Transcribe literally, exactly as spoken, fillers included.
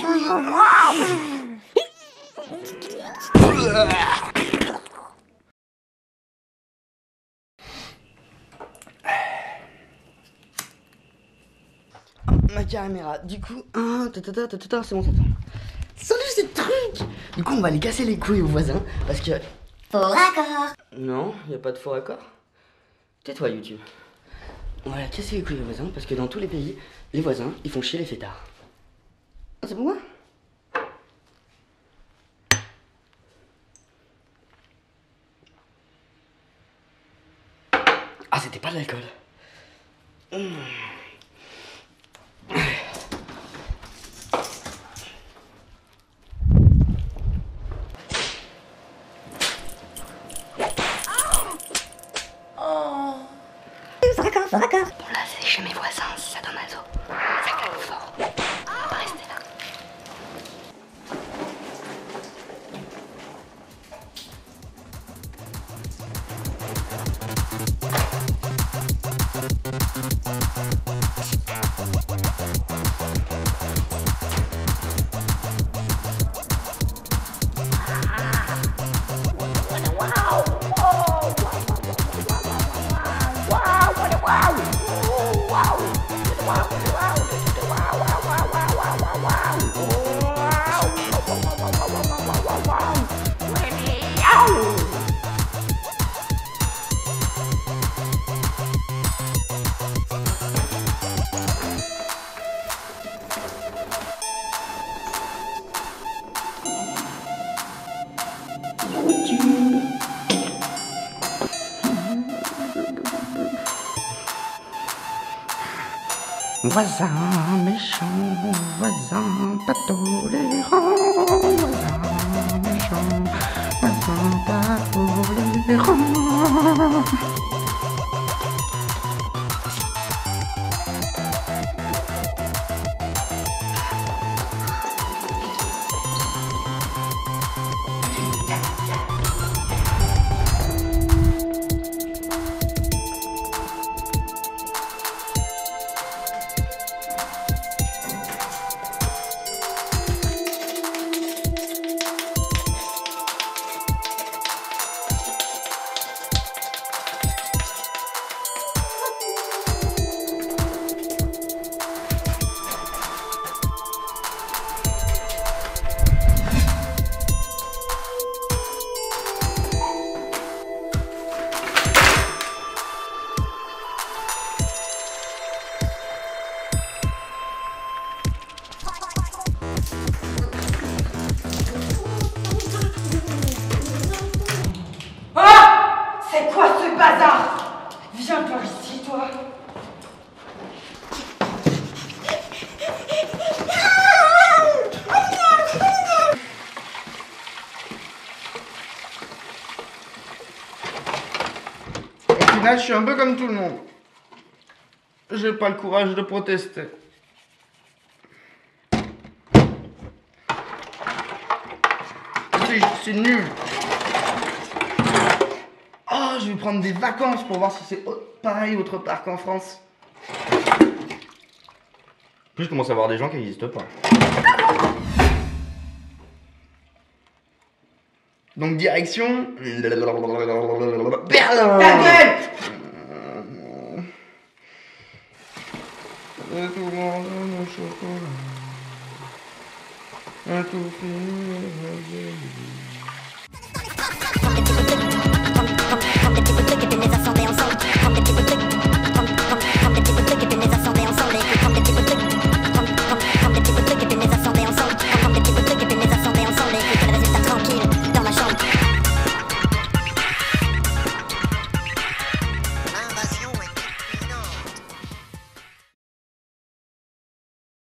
Ma caméra, du coup, ah, tata, tata, tata, c'est bon, tata. Salut ces trucs. Du coup, on va aller casser les couilles aux voisins parce que. Faux raccord. Non, y a pas de faux raccord. Tais-toi, YouTube. On va aller casser les couilles aux voisins parce que dans tous les pays, les voisins, ils font chier les fêtards. Ah, c'est pour moi? Ah, c'était pas de l'alcool. Mmh. Faux raccord. Bon, là, c'est chez mes voisins, si ça donne un zoo. Ça claque fort. On va rester là. Voisin méchant, voisin pas tolérant, voisin méchant, voisin pas tolérant. Viens par ici, toi. Au final, je suis un peu comme tout le monde. J'ai pas le courage de protester. C'est, c'est nul. Oh, je vais prendre des vacances pour voir si c'est pareil autre part qu'en France. En plus, je commence à voir des gens qui n'existent pas. Donc, direction... Berlin. Ta gueule! Et tout le monde aime le chocolat. Et tout finit.